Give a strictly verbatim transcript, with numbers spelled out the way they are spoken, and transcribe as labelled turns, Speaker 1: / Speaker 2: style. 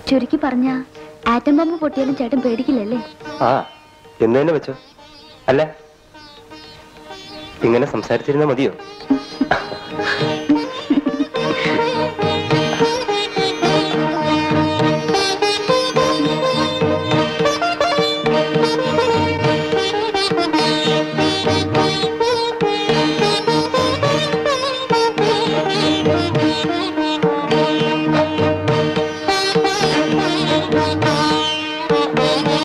Speaker 1: ചുരുക്കി പറഞ്ഞ atom bomb പൊട്ടിയാലും ചേട്ടൻ പേടിക്കില്ലല്ലേ?
Speaker 2: ആ എന്ന് തന്നെ വെച്ചോ. അല്ല ഇങ്ങനെ സംസാരിച്ചിരുന്ന മതിയോ?